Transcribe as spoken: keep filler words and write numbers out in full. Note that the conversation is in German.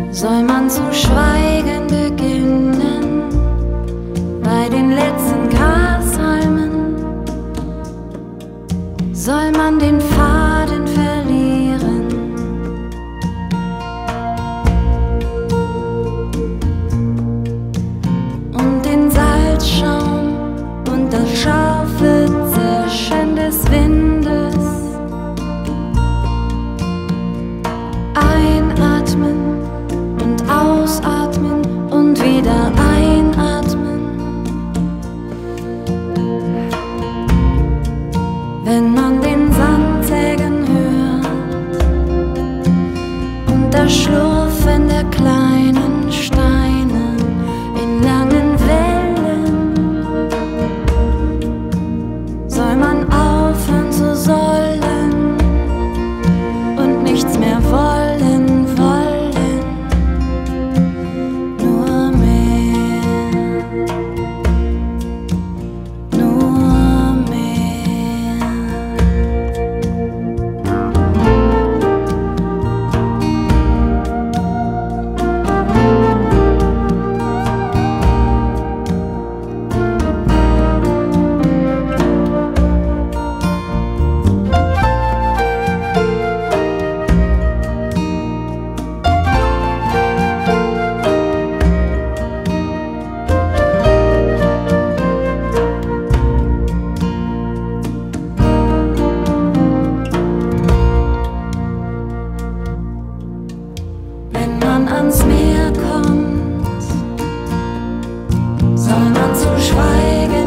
soll man zu schweigen beginnen bei den letzten Grashalmen, soll man den Faden verlieren und den Salzschaum und das scharfe Zischen des Windes einatmen und ausatmen und wieder einatmen. Wenn man den Sand sägen hört und das Schlurfen der kleinen Steine in langen Wellen, soll man aufhören zu sollen und nichts mehr wollen, wollen, nur mehr, nur mehr. Wenn man ans Meer kommt, soll man zu schweigen